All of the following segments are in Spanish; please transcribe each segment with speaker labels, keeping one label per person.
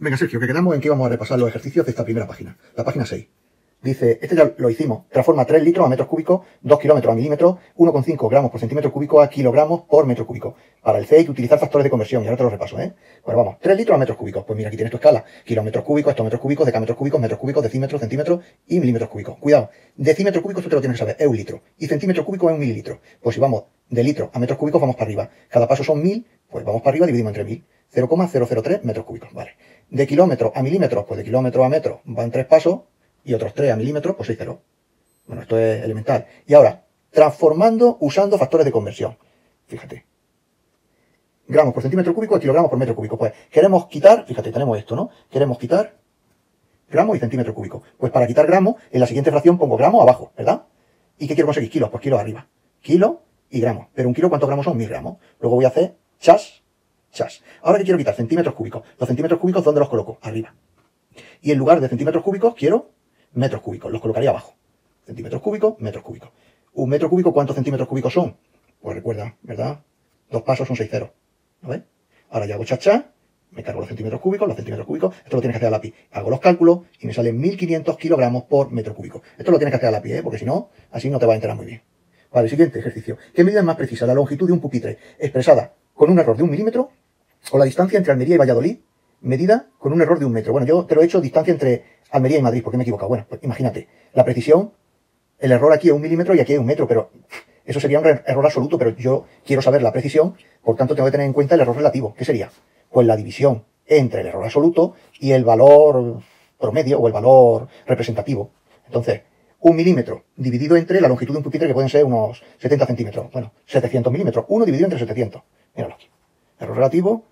Speaker 1: Venga, Sergio, que quedamos en que íbamos a repasar los ejercicios de esta primera página, la página 6. Dice, este ya lo hicimos, transforma 3 litros a metros cúbicos, 2 kilómetros a milímetros, 1,5 gramos por centímetro cúbico a kilogramos por metro cúbico. Para el C hay que utilizar factores de conversión, y ahora te lo repaso, ¿eh? Bueno, vamos, 3 litros a metros cúbicos. Pues mira, aquí tienes tu escala. Kilómetros cúbicos, hectómetros cúbicos, decámetros cúbicos, decímetros, centímetros y milímetros cúbicos. Cuidado, decímetro cúbico tú te lo tienes que saber, es un litro. Y centímetro cúbico es un mililitro. Pues si vamos de litro a metros cúbicos, vamos para arriba. Cada paso son 1000, pues vamos para arriba, dividimos entre 1000. 0,003 metros cúbicos, vale. De kilómetro a milímetros, pues de kilómetro a metro van 3 pasos, y otros 3 a milímetros, pues 6 ceros. Bueno, esto es elemental. Y ahora, transformando usando factores de conversión. Fíjate. Gramos por centímetro cúbico a kilogramos por metro cúbico. Pues queremos quitar, fíjate, tenemos esto, ¿no? Queremos quitar gramos y centímetro cúbico. Pues para quitar gramos, en la siguiente fracción pongo gramos abajo, ¿verdad? ¿Y qué quiero conseguir? Kilos, pues kilos arriba. Kilo y gramos. Pero un kilo, ¿cuántos gramos son? 1000 gramos. Luego voy a hacer chas. Ahora que quiero quitar centímetros cúbicos. Los centímetros cúbicos, ¿dónde los coloco? Arriba. Y en lugar de centímetros cúbicos, quiero metros cúbicos. Los colocaría abajo. Centímetros cúbicos, metros cúbicos. Un metro cúbico, ¿cuántos centímetros cúbicos son? Pues recuerda, ¿verdad? 2 pasos son 6 ceros. ¿Lo ves? Ahora ya hago cha, me cargo los centímetros cúbicos, esto lo tienes que hacer a lápiz. Hago los cálculos y me salen 1500 kilogramos por metro cúbico. Esto lo tienes que hacer a lápiz, ¿eh? Porque si no, así no te va a enterar muy bien. Vale, siguiente ejercicio. ¿Qué medida es más precisa? La longitud de un pupitre expresada con un error de 1 milímetro o la distancia entre Almería y Valladolid medida con un error de 1 metro. Bueno, yo te lo he hecho distancia entre Almería y Madrid, porque me he equivocado. Bueno, pues imagínate, la precisión, el error aquí es 1 milímetro y aquí es 1 metro, pero eso sería un error absoluto, pero yo quiero saber la precisión, por tanto tengo que tener en cuenta el error relativo. ¿Qué sería? Pues la división entre el error absoluto y el valor promedio o el valor representativo. Entonces, 1 milímetro dividido entre la longitud de un pupitre, que pueden ser unos 70 centímetros. Bueno, 700 milímetros. 1 dividido entre 700. Míralo aquí. Error relativo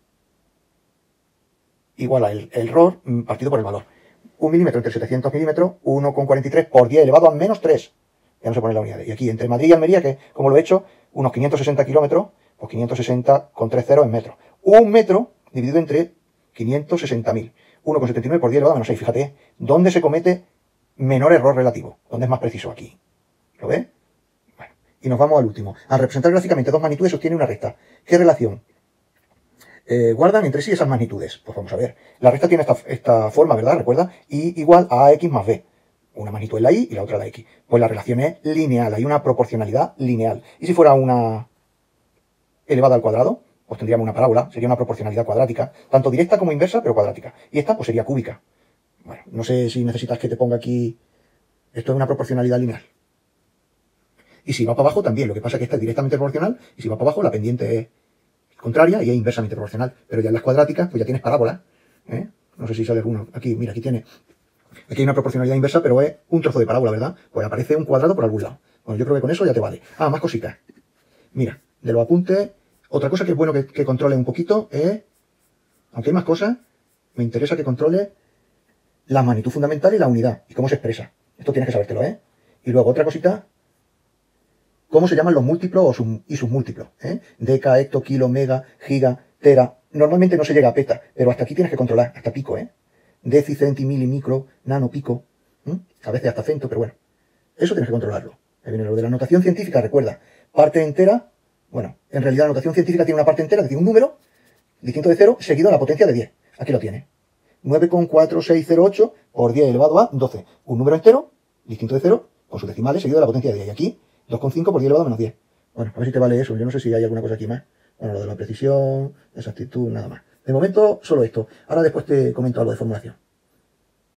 Speaker 1: igual a el error partido por el valor. 1 milímetro entre 700 milímetros, 1,43 por 10 elevado a menos 3. Ya no se pone la unidad. Y aquí, entre Madrid y Almería, que como lo he hecho, unos 560 kilómetros, pues 560 con 3 ceros en metros. 1 metro dividido entre 560.000. 1,79 por 10 elevado a menos 6. Fíjate, ¿dónde se comete menor error relativo? ¿Dónde es más preciso? Aquí. ¿Lo ves? Bueno, y nos vamos al último. Al representar gráficamente dos magnitudes, sostiene una recta. ¿Qué relación guardan entre sí esas magnitudes? Pues vamos a ver. La recta tiene esta forma, ¿verdad? Recuerda, y igual a AX más B. Una magnitud es la Y y la otra la X. Pues la relación es lineal, hay una proporcionalidad lineal. Y si fuera una elevada al cuadrado, pues tendríamos una parábola, sería una proporcionalidad cuadrática, tanto directa como inversa, pero cuadrática. Y esta pues sería cúbica. Bueno, no sé si necesitas que te ponga aquí, esto es una proporcionalidad lineal. Y si va para abajo también, lo que pasa es que esta es directamente proporcional, y si va para abajo la pendiente es contraria y es inversamente proporcional. Pero ya en las cuadráticas, pues ya tienes parábolas, ¿eh? No sé si sale alguno. Aquí, mira, aquí tiene. Aquí hay una proporcionalidad inversa, pero es un trozo de parábola, ¿verdad? Pues aparece un cuadrado por algún lado. Bueno, yo creo que con eso ya te vale. Ah, más cositas. Mira, de los apuntes, otra cosa que es bueno que controle un poquito es, aunque hay más cosas, me interesa que controle la magnitud fundamental y la unidad, y cómo se expresa. Esto tienes que sabértelo, ¿eh? Y luego otra cosita, cómo se llaman los múltiplos y sus múltiplos, ¿eh? Deca, hecto, kilo, mega, giga, tera. Normalmente no se llega a peta, pero hasta aquí tienes que controlar, hasta pico, ¿eh? Deci, centi, mili, micro, nano, pico, a veces hasta cento, pero bueno, eso tienes que controlarlo. Ahí viene lo de la notación científica, recuerda, parte entera, bueno, en realidad la notación científica tiene una parte entera, es decir, un número distinto de 0 seguido a la potencia de 10. Aquí lo tiene. 9,4608 por 10 elevado a 12. Un número entero, distinto de 0, con sus decimales seguido de la potencia de 10. Y aquí, 2,5 por 10 elevado a menos 10. Bueno, a ver si te vale eso. Yo no sé si hay alguna cosa aquí más. Bueno, lo de la precisión, exactitud, nada más. De momento, solo esto. Ahora después te comento algo de formulación.